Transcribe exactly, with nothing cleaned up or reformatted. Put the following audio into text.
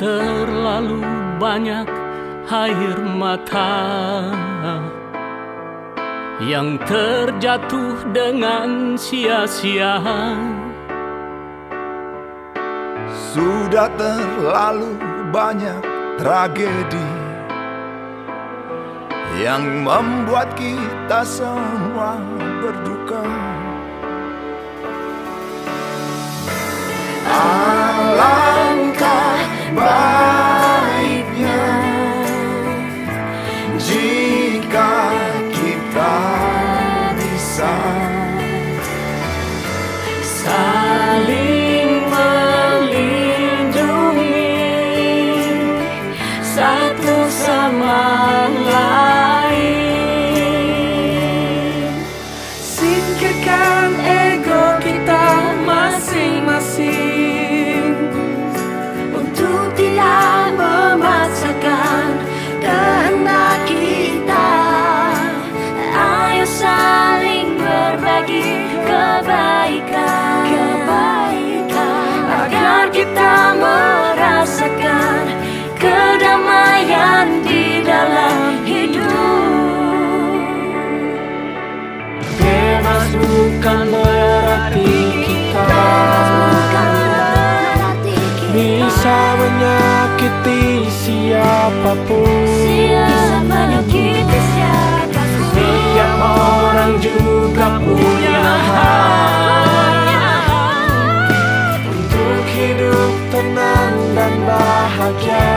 terlalu banyak air mata yang terjatuh dengan sia-sia. Sudah terlalu banyak tragedi yang membuat kita semua berduka. Alangkah baiknya jika kita bisa saling melindungi satu sama lain. Singkirkan ego kita masing-masing untuk tidak memaksakan kehendak kita. Ayo saling berbagi kebaikan, kebaikan agar kita merasakan kedamaian di dalam hidup. Bebas bukan berarti kita bisa menyakiti siapapun. Bisa menyakiti siapapun. Setiap orang juga punya hak untuk hidup tenang dan bahagia.